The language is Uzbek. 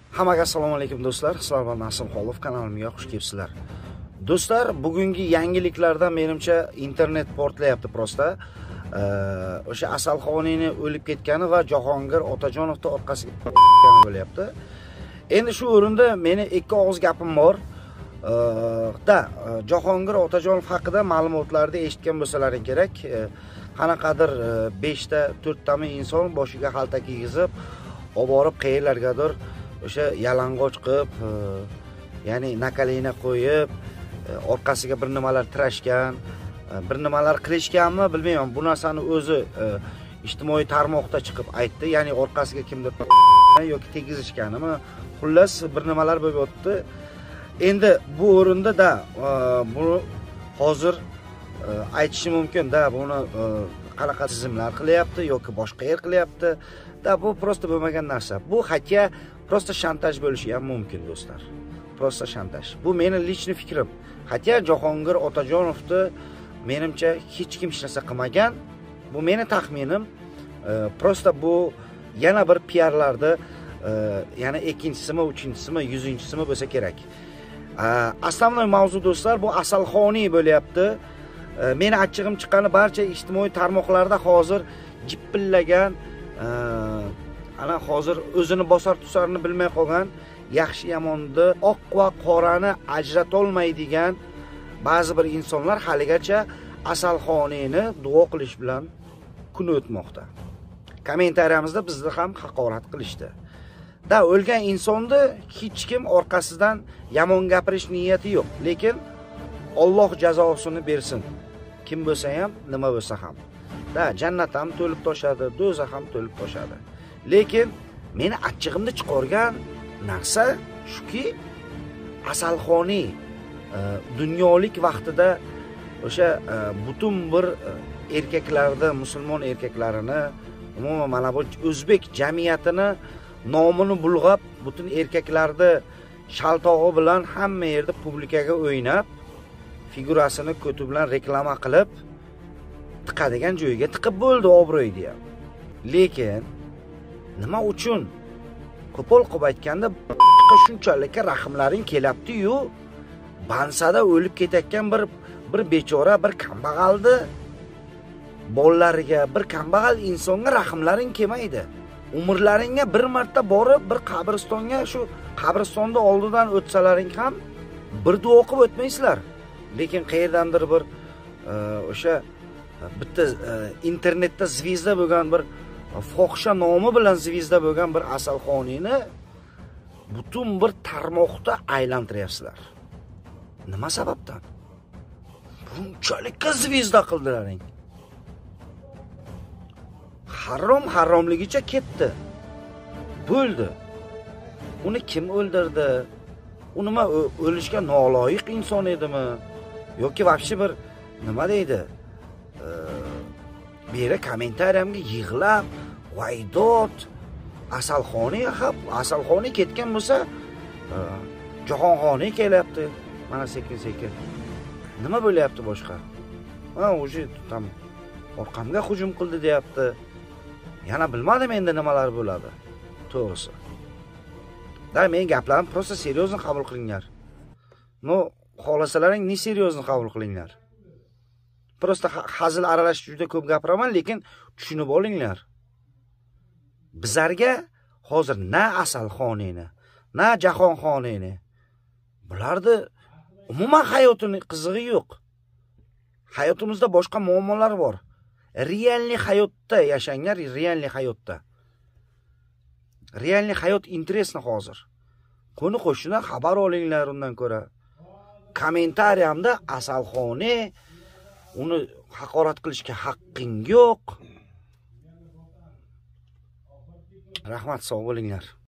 Hammaga assalomu alaykum do'stlar. Sizlar bilan Nasim Xolov kanalimga xush kelibsizlar. Do'stlar, bugungi yangiliklardan menimcha internet portlayapti prosta. O'sha Asalxoniyni o'lib ketgani va Jahongir Otajonovni orqasiga ketgani bo'lyapti. Endi shu o'rinda meni ikki og'iz gapim bor. Jahongir Otajonov haqida ma'lumotlarni eshitgan bo'lsalaring kerak. Qanaqadir 5 ta 4 tami inson boshiga xalta kiygizib, olib borib qayerlargadir o'sha yalang'och qilib, ya'ni nakalina qo'yib, orqasiga bir nimalar tirashgan, bir nimalar qilishganmi bilmayman. Bu narsani o'zi ijtimoiy tarmoqda chiqib aytdi, ya'ni orqasiga kimdir yoki tegizishganimi, xullas bir nimalar bo'lib o'tdi. Endi bu o'rinda buni hozir aytishi mumkin buni qanaqa tizimlar qilyapti yoki boshqa yer qilyapti. Bu prosta bo'lmagan narsa. Bu hatya prosta shantaj bo'lishi ham mumkin do'stlar. Prosta shantaj. Bu meni lichniy fikrim. Hatya Jahongir Otajonovni menimcha hech kim hech narsa qilmagan. Bu meni taxminim. Prosta bu yana bir PRlarda yana ikkinchisimi, uchinchisimi, 100-chisimi bo'lsa kerak. Asosiy mavzu do'stlar bu Asalxoniy bo'lyapti. Meni achchig'im chiqqani barcha ijtimoiy tarmoqlarda hozir jippillagan, ana hozir o'zini bosar tusarini bilmay qolgan, yaxshi yomonni, oq va qorani ajrata olmaydigan ba'zi bir insonlar haligacha Asalxoniyni duo qilish bilan kun o'tmoqda. Kommentariyamizda bizni ham haqorat qilishdi. O'lgan insonni hech kim orqasidan yomon gapirish niyati yo'q, lekin Alloh jazosini bersin. Kim bo'lsa ham, nima bo'lsa ham. Jannat ham to'lib toshadi, do'zax ham to'lib toshadi. Lekin meni achchig'imni chiqargan narsa shuki, Asalxoniy dunyolik vaqtida o'sha butun bir erkaklarni, musulmon erkaklarini, umuman mana bu o'zbek jamiyatini nomini bulg'ab, butun erkaklarni shaltog'i bilan hamma yerda publikaga o'ynab, figurasini ko'ti bilan reklama qilib, tiqadigan joyiga tiqib bo'ldi obro'yni ham. Lekin nima uchun? Qo'pol qilib aytganda, shunchalik rahmlaring kelyapti-yu, Bansada o'lib ketayotgan bir bechora, bir kambag'aldi bolalariga, bir kambag'al insonga rahmlaring kelmaydi. Umrlaringga bir marta borib, bir qabristonga, shu qabristonda oldidan o'tsalaring ham bir duo qilib o'tmaysizlar. Lekin qayerdandir bir o'sha bitta internetda zvizda bo'lgan bir fohisha nomi bilan zvizda bo'lgan bir Asalxoniyni butun bir tarmoqda aylantiryapsizlar. Nima sababdan? Bunchalik zvizda qildilaring. Haromligicha ketdi. Bo'ldi. Uni kim o'ldirdi? U nima o'lishga noloyiq inson edimi? Yoki vobshe bir nima deydi? Bu yerga kommentariyamga yig'lab, vaydot, Asalxoniy ketgan bo'lsa, Jahonxoniy kelyapti. Mana sekin-sekin. Nima bo'lyapti boshqa? O'sha tam orqamga hujum qildi deyapti. Yana bilmadim endi nimalar bo'ladi. To'g'risi. Men gaplarim prosta seriozni qabul qilinglar. Xohlasalaring ne seriozni qabul qilinglar. Prosta hazil aralash juda ko'p gapiraman, lekin tushunib olinglar. Bizlarga hozir na Asalxoniyni, na Jahonxoniyni, bularni umuman hayotining qizig'i yo'q. Hayotimizda boshqa muammolar bor. Realniy hayotda yashanglar, realniy hayotda. Realniy hayot interesni hozir. Qo'ni qo'shnidan xabar olinglar undan ko'ra. Kommentariyamda Asalxoniy, uni haqorat qilishga haqqing yo'q. Rahmat, sog' bo'linglar.